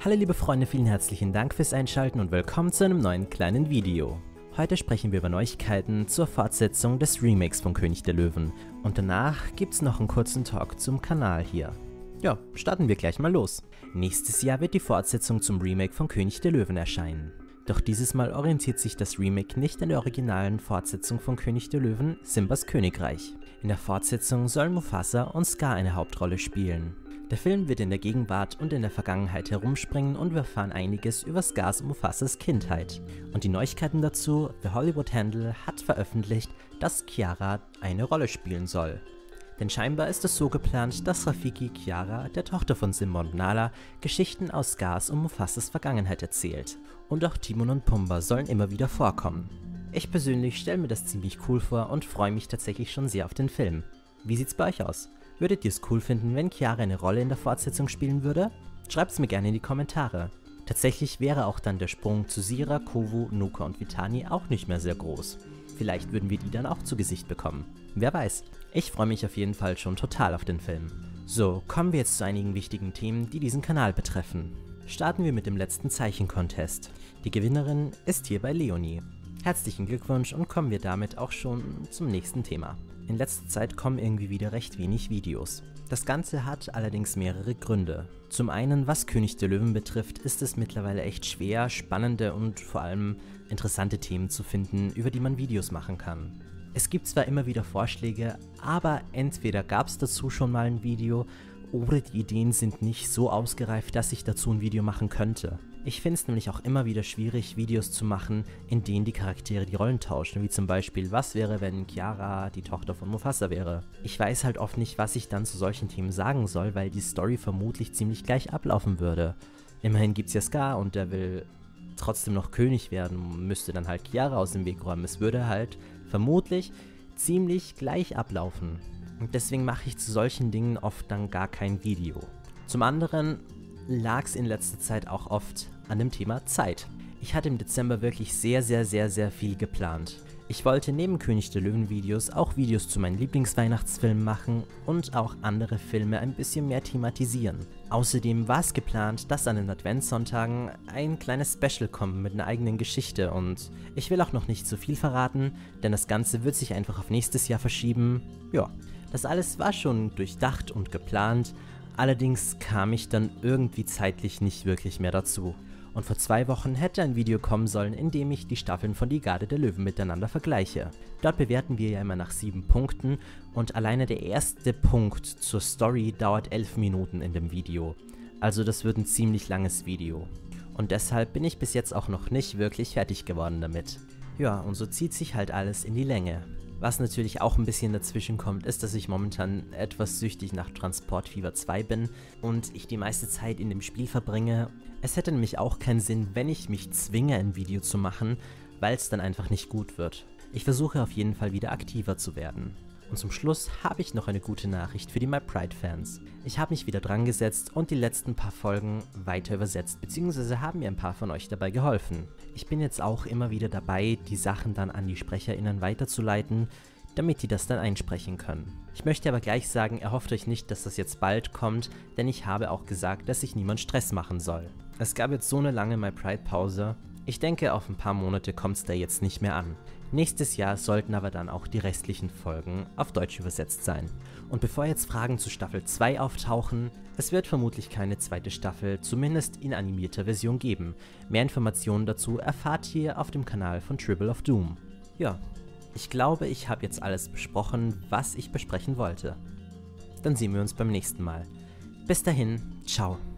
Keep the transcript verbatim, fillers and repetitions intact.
Hallo liebe Freunde, vielen herzlichen Dank fürs Einschalten und willkommen zu einem neuen kleinen Video. Heute sprechen wir über Neuigkeiten zur Fortsetzung des Remakes von König der Löwen und danach gibt's noch einen kurzen Talk zum Kanal hier. Ja, starten wir gleich mal los. Nächstes Jahr wird die Fortsetzung zum Remake von König der Löwen erscheinen. Doch dieses Mal orientiert sich das Remake nicht an der originalen Fortsetzung von König der Löwen, Simbas Königreich. In der Fortsetzung sollen Mufasa und Scar eine Hauptrolle spielen. Der Film wird in der Gegenwart und in der Vergangenheit herumspringen und wir erfahren einiges über Scars und Mufasas Kindheit. Und die Neuigkeiten dazu: The Hollywood Handle hat veröffentlicht, dass Kiara eine Rolle spielen soll. Denn scheinbar ist es so geplant, dass Rafiki Kiara, der Tochter von Simba und Nala, Geschichten aus Scars und Mufasas Vergangenheit erzählt. Und auch Timon und Pumba sollen immer wieder vorkommen. Ich persönlich stelle mir das ziemlich cool vor und freue mich tatsächlich schon sehr auf den Film. Wie sieht's bei euch aus? Würdet ihr es cool finden, wenn Kiara eine Rolle in der Fortsetzung spielen würde? Schreibt's mir gerne in die Kommentare. Tatsächlich wäre auch dann der Sprung zu Sira, Kovu, Nuka und Vitani auch nicht mehr sehr groß. Vielleicht würden wir die dann auch zu Gesicht bekommen. Wer weiß. Ich freue mich auf jeden Fall schon total auf den Film. So, kommen wir jetzt zu einigen wichtigen Themen, die diesen Kanal betreffen. Starten wir mit dem letzten Zeichen-Contest. Die Gewinnerin ist hierbei Leonie. Herzlichen Glückwunsch und kommen wir damit auch schon zum nächsten Thema. In letzter Zeit kommen irgendwie wieder recht wenig Videos. Das Ganze hat allerdings mehrere Gründe. Zum einen, was König der Löwen betrifft, ist es mittlerweile echt schwer, spannende und vor allem interessante Themen zu finden, über die man Videos machen kann. Es gibt zwar immer wieder Vorschläge, aber entweder gab es dazu schon mal ein Video oder die Ideen sind nicht so ausgereift, dass ich dazu ein Video machen könnte. Ich finde es nämlich auch immer wieder schwierig, Videos zu machen, in denen die Charaktere die Rollen tauschen, wie zum Beispiel, was wäre, wenn Kiara die Tochter von Mufasa wäre. Ich weiß halt oft nicht, was ich dann zu solchen Themen sagen soll, weil die Story vermutlich ziemlich gleich ablaufen würde. Immerhin gibt's ja Scar und der will trotzdem noch König werden, müsste dann halt Kiara aus dem Weg räumen. Es würde halt vermutlich ziemlich gleich ablaufen. Und deswegen mache ich zu solchen Dingen oft dann gar kein Video. Zum anderen lag es in letzter Zeit auch oft an dem Thema Zeit. Ich hatte im Dezember wirklich sehr, sehr, sehr, sehr viel geplant. Ich wollte neben König der Löwen Videos auch Videos zu meinen Lieblingsweihnachtsfilmen machen und auch andere Filme ein bisschen mehr thematisieren. Außerdem war es geplant, dass an den Adventssonntagen ein kleines Special kommt mit einer eigenen Geschichte und ich will auch noch nicht zu viel verraten, denn das Ganze wird sich einfach auf nächstes Jahr verschieben. Ja, das alles war schon durchdacht und geplant. Allerdings kam ich dann irgendwie zeitlich nicht wirklich mehr dazu. Und vor zwei Wochen hätte ein Video kommen sollen, in dem ich die Staffeln von Die Garde der Löwen miteinander vergleiche. Dort bewerten wir ja immer nach sieben Punkten und alleine der erste Punkt zur Story dauert elf Minuten in dem Video. Also das wird ein ziemlich langes Video. Und deshalb bin ich bis jetzt auch noch nicht wirklich fertig geworden damit. Ja, und so zieht sich halt alles in die Länge. Was natürlich auch ein bisschen dazwischen kommt, ist, dass ich momentan etwas süchtig nach Transport Fever zwei bin und ich die meiste Zeit in dem Spiel verbringe. Es hätte nämlich auch keinen Sinn, wenn ich mich zwinge, ein Video zu machen, weil es dann einfach nicht gut wird. Ich versuche auf jeden Fall wieder aktiver zu werden. Und zum Schluss habe ich noch eine gute Nachricht für die MyPride-Fans. Ich habe mich wieder dran gesetzt und die letzten paar Folgen weiter übersetzt, beziehungsweise haben mir ein paar von euch dabei geholfen. Ich bin jetzt auch immer wieder dabei, die Sachen dann an die SprecherInnen weiterzuleiten, damit die das dann einsprechen können. Ich möchte aber gleich sagen, erhofft euch nicht, dass das jetzt bald kommt, denn ich habe auch gesagt, dass sich niemand Stress machen soll. Es gab jetzt so eine lange MyPride-Pause. Ich denke, auf ein paar Monate kommt es da jetzt nicht mehr an. Nächstes Jahr sollten aber dann auch die restlichen Folgen auf Deutsch übersetzt sein. Und bevor jetzt Fragen zu Staffel zwei auftauchen, es wird vermutlich keine zweite Staffel, zumindest in animierter Version geben. Mehr Informationen dazu erfahrt ihr auf dem Kanal von Tribble of Doom. Ja, ich glaube, ich habe jetzt alles besprochen, was ich besprechen wollte. Dann sehen wir uns beim nächsten Mal. Bis dahin, ciao.